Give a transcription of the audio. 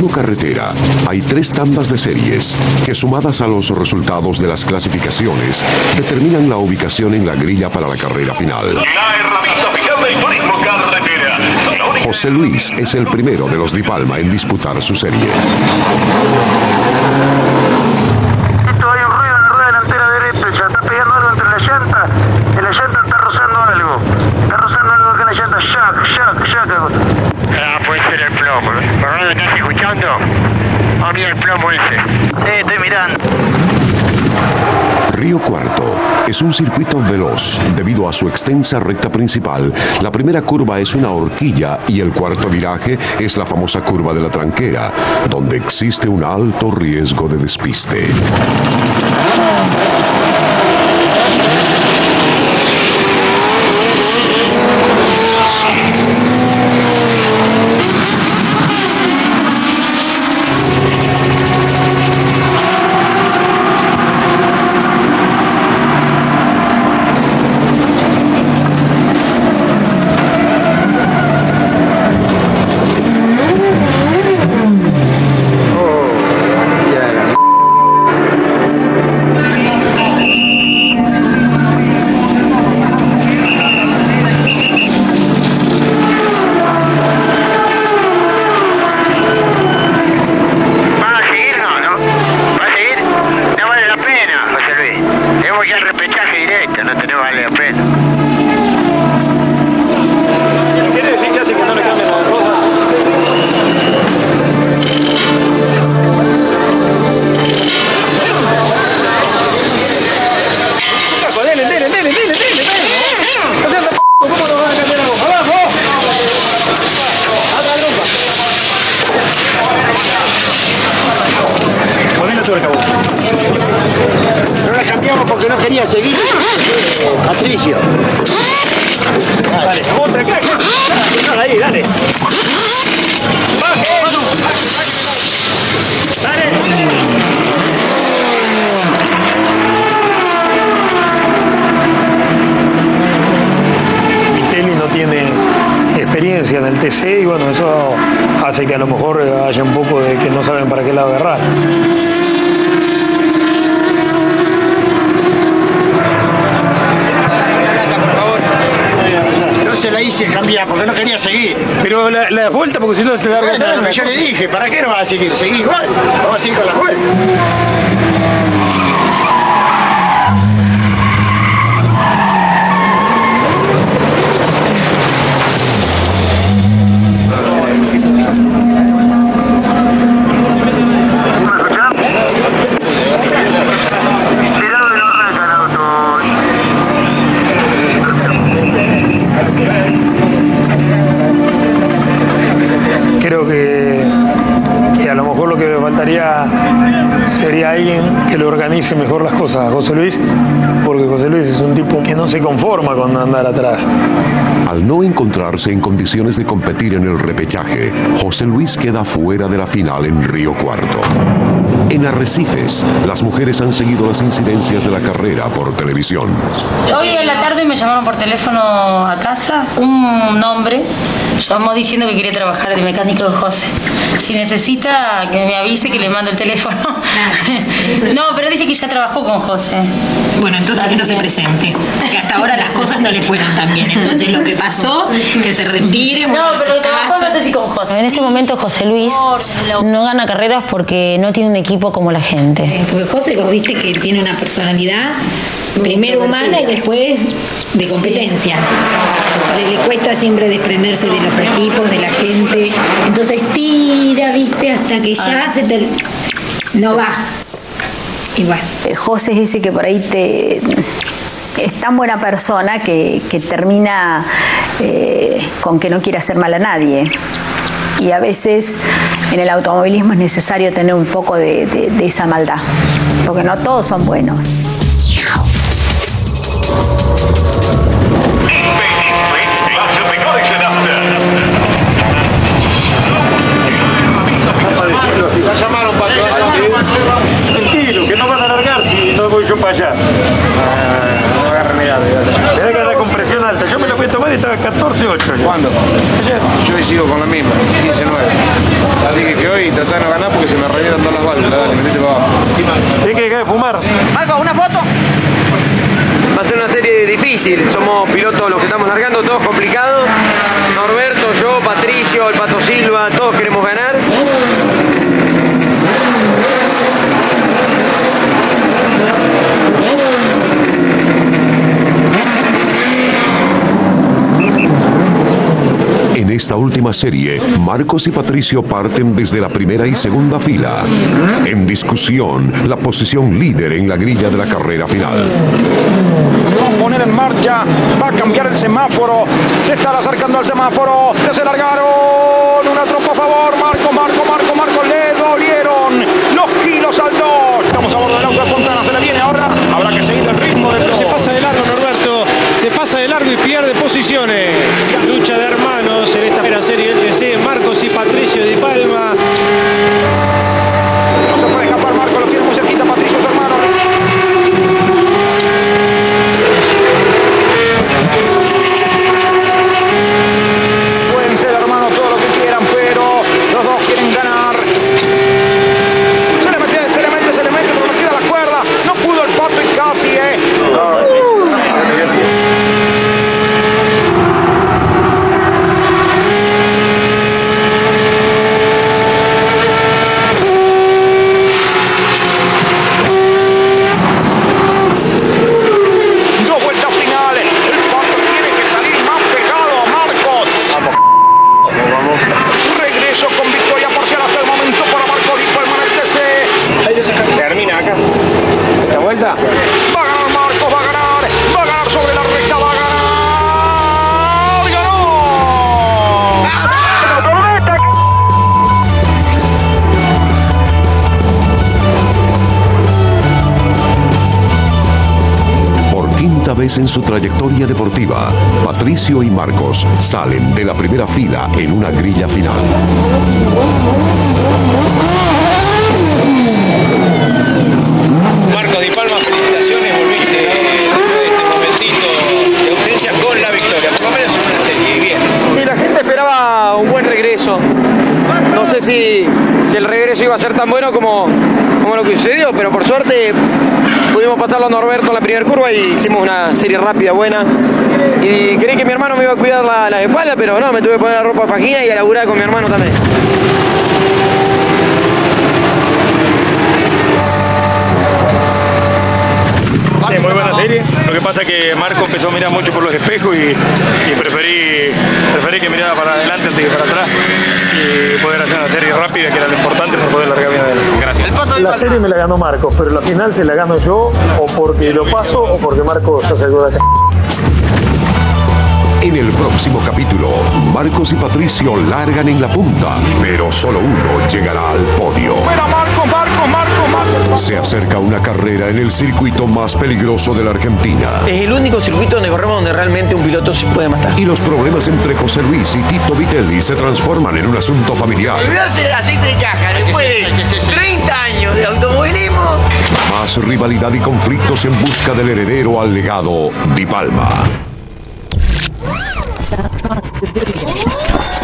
Carretera hay 3 tandas de series que, sumadas a los resultados de las clasificaciones, determinan la ubicación en la grilla para la carrera final. La herramienta oficial del turismo carretera. José Luis es el primero de los Di Palma en disputar su serie. Esto hay un ruido en la rueda delantera derecha, está pegando algo entre la llanta, y la llanta está rozando algo que la llanta, shock. Ah, puede ser el plomo. ¿Por dónde estás escuchando? Ah, mira el plomo ese. Sí, estoy mirando. Río Cuarto es un circuito veloz debido a su extensa recta principal. La primera curva es una horquilla y el cuarto viraje es la famosa curva de la tranquera, donde existe un alto riesgo de despiste. No la cambiamos porque no quería seguir. Patricio. Dale, otra acá. Ahí, dale. Baje. Dale. Vitelli no tiene experiencia en el TC y bueno, eso hace que a lo mejor haya un poco de que no saben para qué lado agarrar. Se la hice cambiar porque no quería seguir. Pero la vuelta, porque si no se larga. Bueno, yo le dije, ¿para qué no vas a seguir? Seguí igual, vamos a seguir con la vuelta. Creo que a lo mejor lo que me faltaría sería alguien que le organice mejor las cosas a José Luis, porque José Luis es un tipo que no se conforma con andar atrás. Al no encontrarse en condiciones de competir en el repechaje, José Luis queda fuera de la final en Río Cuarto. En Arrecifes, las mujeres han seguido las incidencias de la carrera por televisión. Hoy en la tarde me llamaron por teléfono a casa un hombre, llamó diciendo que quería trabajar de mecánico de José. Si necesita que me avise, que le mando el teléfono. No, pero dice que ya trabajó con José. Bueno, entonces que no se presente, que hasta ahora las cosas no le fueron tan bien. Entonces lo que pasó, que se retire. No, pero trabajó no sé si con José. En este momento José Luis no gana carreras porque no tiene un equipo como la gente. Porque José, vos viste que él tiene una personalidad primero humana y después de competencia. Le cuesta siempre desprenderse de los equipos, de la gente. Entonces tira, viste, hasta que ya no va. Igual. José es ese que por ahí es tan buena persona que termina con que no quiere hacer mal a nadie. Y a veces en el automovilismo es necesario tener un poco de esa maldad, porque no todos son buenos. La llamaron para que tranquilo, que no van a largar si no voy yo para allá. No agarre nada. Tenés que andar con presión alta. Yo me la voy a tomar y está 14-8. ¿Cuándo? Ayer. Yo hoy sigo con la misma, 15-9. Así que hoy tratá de no ganar porque se me revientan todas las válvulas. Dale, metete para abajo. Tienes que dejar de fumar. Marco, ¿una foto? Va a ser una serie difícil, somos pilotos los que estamos largando, todos complicados. Norberto, yo, Patricio, el Pato Silva, todos queremos ganar. En esta última serie, Marcos y Patricio parten desde la primera y segunda fila. En discusión, la posición líder en la grilla de la carrera final. Va a poner en marcha, va a cambiar el semáforo, se está acercando al semáforo, ya se largaron, una trompa a favor, Marco, le dolieron los kilos al 2. Estamos a bordo del auto de Fontana, se le viene ahora, habrá que seguir el ritmo del Se pasa de largo Norberto, se pasa de largo y pierde posiciones. Lucha de hermanos en esta primera serie del TC, Marcos y Patricio Di Palma. No se puede escapar Marco, lo tiene muy cerquita Patricio, su hermano. Pueden ser hermanos todo lo que quieran, pero los dos quieren ganar. Se le mete, pero le queda la cuerda. No pudo el Pato y casi, Dos vueltas finales. El Pato tiene que salir más pegado a Marcos. Vamos. Regreso con victoria parcial hasta el momento para Marcos Di Palma en el TC. Termina acá. ¿Esta vuelta? Va a ganar Marcos, va a ganar sobre la recta, va a ganar. Por quinta vez en su trayectoria deportiva, Patricio y Marcos salen de la primera fila en una grilla final. Marco Di Palma, felicitaciones, volviste después de este momentito de ausencia con la victoria, por lo menos en una serie, bien. Sí, la gente esperaba un buen regreso. No sé si el regreso iba a ser tan bueno como lo que sucedió, pero por suerte pudimos pasarlo a Norberto en la primera curva y hicimos una serie rápida, buena. Y creí que mi hermano me iba a cuidar la espalda, pero no, me tuve que poner la ropa fajina y a laburar con mi hermano también. Sí, muy buena serie. Lo que pasa es que Marco empezó a mirar mucho por los espejos y preferí que mirara para adelante antes que para atrás y poder hacer una serie rápida, que era lo importante para poder largar bien adelante. Gracias. La serie me la ganó Marcos, pero la final se la gano yo, o porque lo paso o porque Marcos se aseguró de acá. En el próximo capítulo, Marcos y Patricio largan en la punta, pero solo uno llegará al podio. Fuera Marcos. Se acerca una carrera en el circuito más peligroso de la Argentina. Es el único circuito donde corremos donde realmente un piloto se puede matar. Y los problemas entre José Luis y Tito Vitelli se transforman en un asunto familiar. Olvidarse del aceite de caja después de 30 años de automovilismo. Más rivalidad y conflictos en busca del heredero al legado Di Palma. Trust the video.